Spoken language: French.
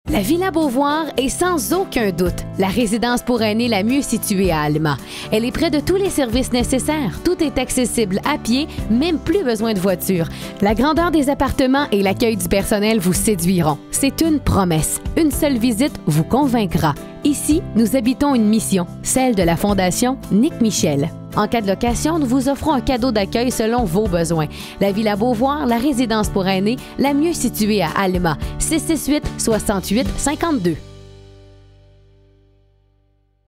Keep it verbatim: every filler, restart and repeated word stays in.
La Villa Beauvoir est sans aucun doute la résidence pour aînés la mieux située à Alma. Elle est près de tous les services nécessaires. Tout est accessible à pied, même plus besoin de voiture. La grandeur des appartements et l'accueil du personnel vous séduiront. C'est une promesse. Une seule visite vous convaincra. Ici, nous habitons une mission, celle de la Fondation Nick Michel. En cas de location, nous vous offrons un cadeau d'accueil selon vos besoins. La Villa Beauvoir, la résidence pour aînés, la mieux située à Alma. six six huit, soixante-huit cinquante-deux.